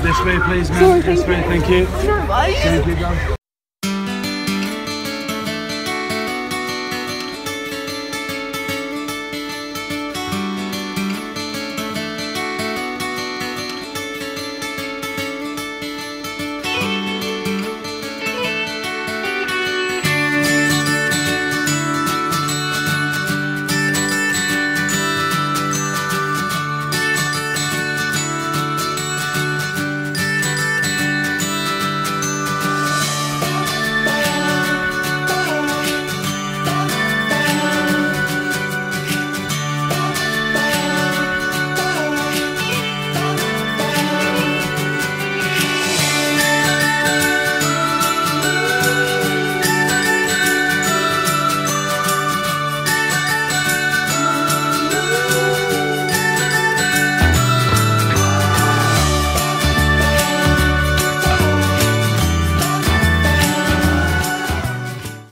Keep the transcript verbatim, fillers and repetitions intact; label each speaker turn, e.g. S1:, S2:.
S1: This way, please, ma'am.
S2: Sorry,
S1: This
S2: thank
S1: way,
S2: you.
S1: thank you.
S2: Bye.
S1: Thank you, guys.